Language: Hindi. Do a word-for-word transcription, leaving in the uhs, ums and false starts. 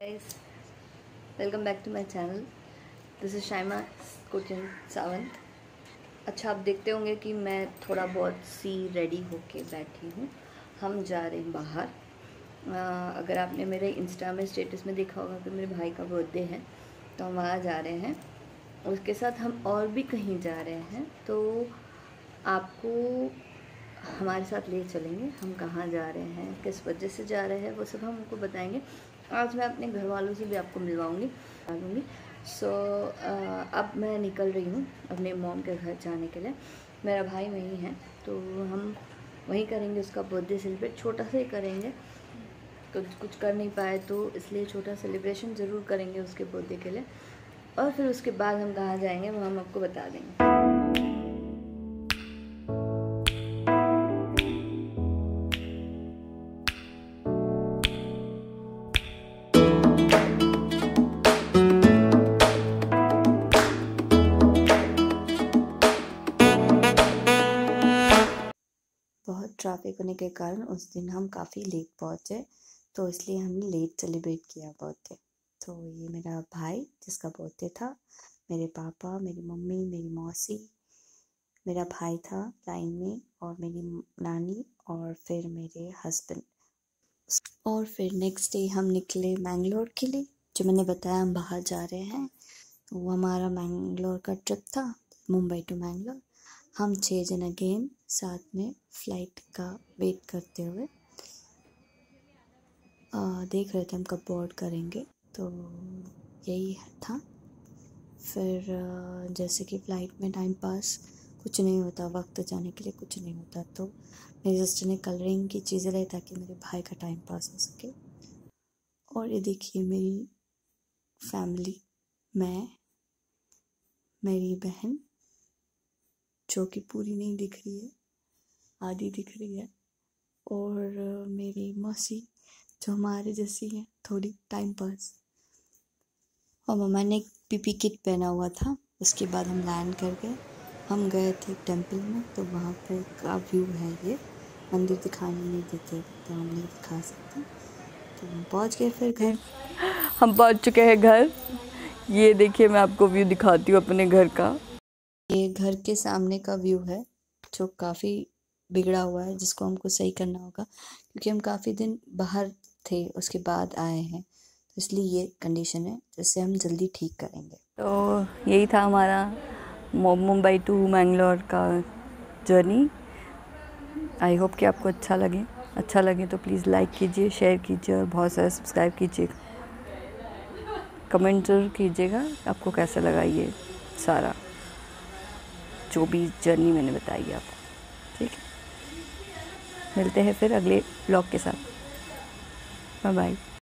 Guys, welcome back to my channel. This is Shaima Kuchin Sawant. अच्छा, आप देखते होंगे कि मैं थोड़ा बहुत सी रेडी होके बैठी हूँ. हम जा रहे हैं बाहर. आ, अगर आपने मेरे इंस्टा में स्टेटस में देखा होगा कि मेरे भाई का बर्थडे है, तो हम वहाँ जा रहे हैं. उसके साथ हम और भी कहीं जा रहे हैं, तो आपको हमारे साथ ले चलेंगे. हम कहाँ जा रहे हैं, किस वजह से जा रहे हैं, वो सब हम उनको बताएंगे. आज मैं अपने घर वालों से भी आपको मिलवाऊंगी दूँगी. सो so, अब मैं निकल रही हूँ अपने मॉम के घर जाने के लिए. मेरा भाई वहीं है, तो हम वहीं करेंगे उसका बर्थडे सेलिब्रेट. छोटा सा ही करेंगे, तो कुछ कर नहीं पाए तो इसलिए छोटा सेलिब्रेशन ज़रूर करेंगे उसके बर्थडे के लिए. और फिर उसके बाद हम कहाँ जाएंगे वो हम आपको बता देंगे. बहुत ट्रैफिक होने के कारण उस दिन हम काफ़ी लेट पहुँचे, तो इसलिए हमने लेट सेलिब्रेट किया बर्थडे. तो ये मेरा भाई जिसका बर्थडे था, मेरे पापा, मेरी मम्मी, मेरी मौसी, मेरा भाई था लाइन में, और मेरी नानी, और फिर मेरे हस्बैंड. और फिर नेक्स्ट डे हम निकले मैंगलोर के लिए. जो मैंने बताया हम बाहर जा रहे हैं, तो वो हमारा मैंगलोर का ट्रिप था, मुंबई टू मैंगलोर. हम छः जन अगेन साथ में फ़्लाइट का वेट करते हुए आ, देख रहे थे हम कब बोर्ड करेंगे. तो यही था. फिर आ, जैसे कि फ़्लाइट में टाइम पास कुछ नहीं होता, वक्त जाने के लिए कुछ नहीं होता, तो मेरी सिस्टर ने कलरिंग की चीज़ें लाई ताकि मेरे भाई का टाइम पास हो सके. और ये देखिए मेरी फैमिली, मैं, मेरी बहन जो कि पूरी नहीं दिख रही है, आधी दिख रही है, और मेरी मौसी जो हमारे जैसी है, थोड़ी टाइम पास. और मम्मा ने एक पीपी किट पहना हुआ था. उसके बाद हम लैंड कर गए. हम गए थे टेंपल में, तो वहाँ पे का व्यू है. ये मंदिर दिखाने नहीं देते, तो हम नहीं दिखा सकते. तो हम पहुँच गए फिर घर. हम पहुँच चुके हैं घर. ये देखिए, मैं आपको व्यू दिखाती हूँ अपने घर का. ये घर के सामने का व्यू है, जो काफ़ी बिगड़ा हुआ है, जिसको हमको सही करना होगा, क्योंकि हम काफ़ी दिन बाहर थे, उसके बाद आए हैं, तो इसलिए ये कंडीशन है, जिससे हम जल्दी ठीक करेंगे. तो यही था हमारा मुंबई टू मैंगलोर का जर्नी. आई होप कि आपको अच्छा लगे. अच्छा लगे तो प्लीज़ लाइक कीजिए, शेयर कीजिए, और बहुत सारा सब्सक्राइब कीजिएगा. कमेंट ज़रूर कीजिएगा आपको कैसा लगा ये सारा जो भी जर्नी मैंने बताई है आपको. ठीक है, मिलते हैं फिर अगले ब्लॉग के साथ. Bye bye.